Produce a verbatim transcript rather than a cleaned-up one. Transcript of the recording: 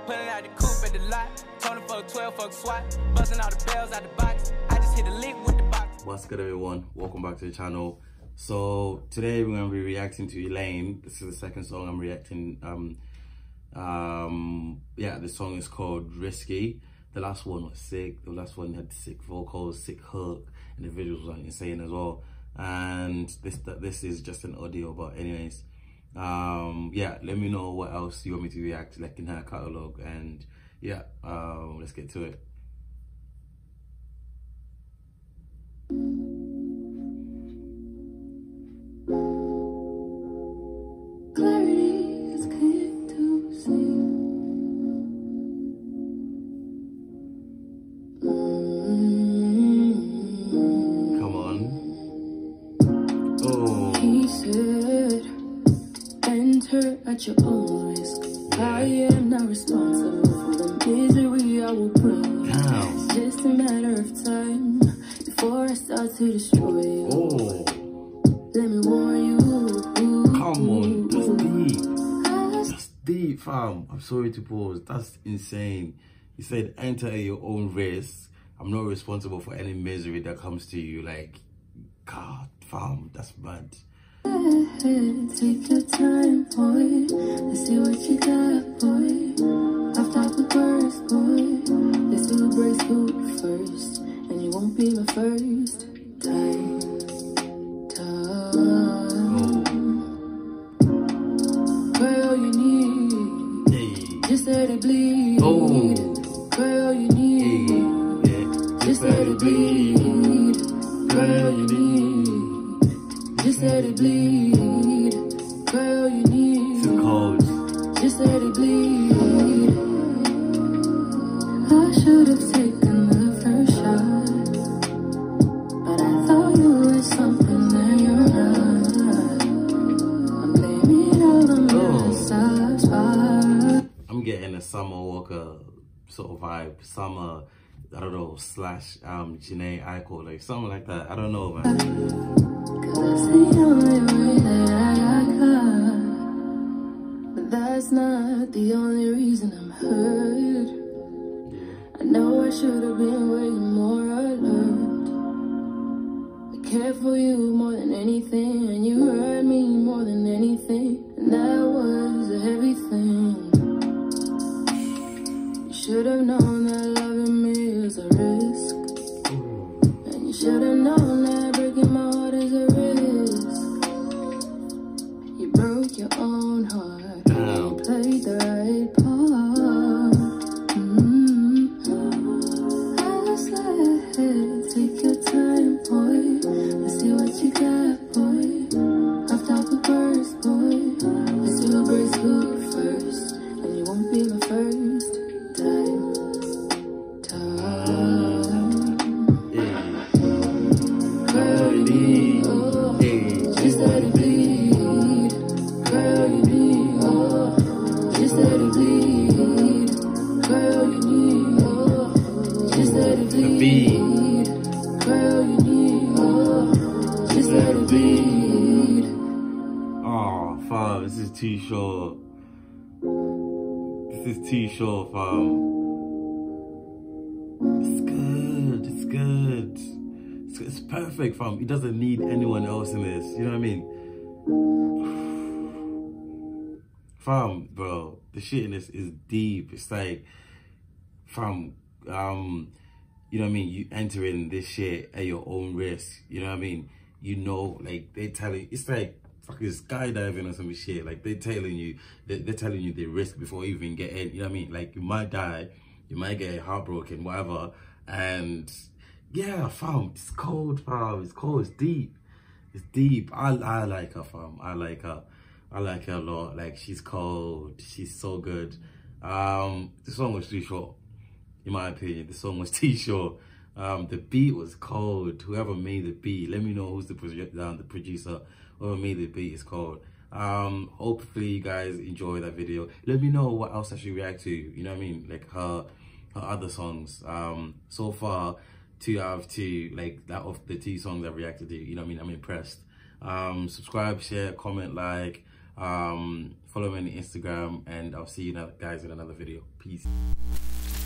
Pulling out the coupe at the lot. Told him fuck twelve, fuck SWAT. Busting all the bells out the box. I just hit a lick with the box. What's good, everyone? Welcome back to the channel. So today we're gonna be reacting to Elaine. This is the second song I'm reacting. Um, um, yeah, the song is called Risky. The last one was sick. The last one had sick vocals, sick hook, and the visuals were insane as well. And this this is just an audio, but anyways, um, yeah. Let me know what else you want me to react to, like in her catalog, and yeah, um, let's get to it. At your own risk, I am not responsible for the misery I will bring. Damn. It's just a matter of time before I start to destroy you. Oh. Let me warn you. Come on, that's deep. That's deep, fam. I'm sorry to pause. That's insane. You said enter at your own risk. I'm not responsible for any misery that comes to you. Like, God, fam, that's mad. Take your time, boy. Let's see what you got, boy. I've talked the worst, boy. Let's do a brace hoop first, and you won't be my first time. Time. Girl, you need. Hey. Just let it bleed. Oh. Girl, you need. Hey. Yeah. Just let it bleed. Girl, you need. Just let it bleed, girl, you need. Too cold. Just let it bleed. I should have taken the first shot, but I thought you were something that you're not. I'm blaming it all on my soft spot. I'm getting a Summer Walker sort of vibe. Summer, I don't know, slash um Janae Aiko, like something like that. I don't know, man. That's the only way that I got, but that's not the only reason I'm hurt. I know I should have been way more alert. I care for you more than anything, and you hurt me more than anything, and that was a heavy thing. You should have known that loving me is a risk, and you should have known that breaking my heart is a risk. You broke your own heart, and you played the right part. Mm-hmm. I said, take your time, boy. Let's see what you got, boy. I've talked the first, boy. Let's do a brace hook first, and you won't be my first time. Time. Girl, you need. Oh, just let it bleed. Girl, you need. Oh, just let it bleed. Girl, you need. Oh, just let it bleed. Girl, you need. Oh, just let it bleed. Oh, fam, this is too short. This is too short, fam. It's good. It's good. It's, it's perfect, fam. He doesn't need anyone else in this. You know what I mean? Fam, bro, the shit in this is deep. It's like, fam, um, you know what I mean? You enter in this shit at your own risk. You know what I mean? You know, like, they telling, it's like fucking skydiving or some shit. Like, they're telling you, they're, they're telling you the risk before you even get in. You know what I mean? Like, you might die, you might get heartbroken, whatever. And yeah, fam, it's cold, fam. It's cold, it's deep. It's deep. I, I like her, fam. I like her. I like her a lot. Like, she's cold. She's so good. Um, the song was too short, in my opinion. The song was too short. Um, the beat was cold. Whoever made the beat, let me know who's the, uh, the producer. Whoever made the beat is cold. Um, hopefully you guys enjoy that video. Let me know what else I should react to. You know what I mean? Like her, her other songs. Um, so far, two out of two, like that of the two songs I've reacted to. You know what I mean? I'm impressed. Um, subscribe, share, comment, like. Um, Follow me on Instagram, and I'll see you guys in another video. Peace.